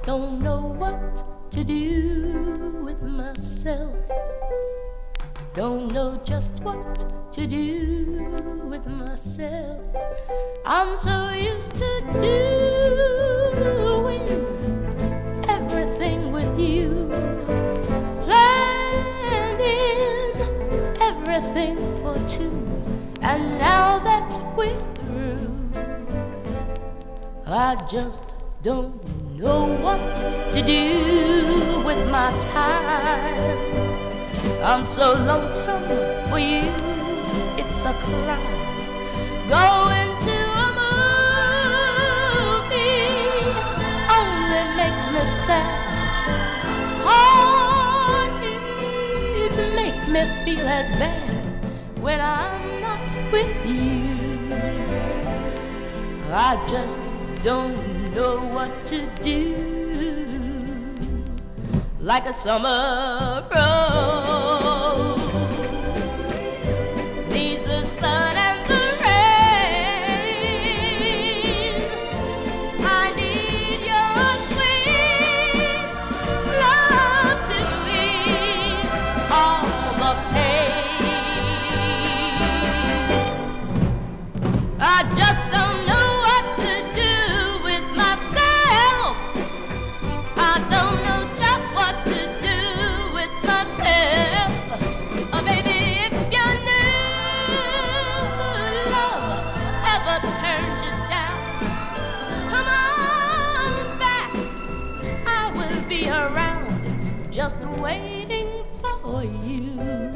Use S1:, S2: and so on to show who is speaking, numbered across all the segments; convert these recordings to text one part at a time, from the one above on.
S1: don't know what to do with myself. Don't know just what to do with myself. I'm so used to doing everything with you, planning everything for two. And now that we're through, I just don't know what to do with my time. I'm so lonesome for you, it's a crime. Going to a movie only makes me sad. Parties make me feel as bad when I'm not with you. I just don't know what to do, like a summer rose needs the sun and the rain. I need your sweet love to ease all the pain. I just don't know what to do with myself. I don't know just what to do with myself. Oh, baby, if you knew love ever turned you down, come on back. I will be around just waiting for you.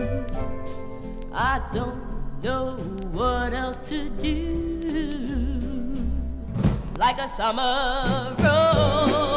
S1: I don't know what else to do, like a summer rose.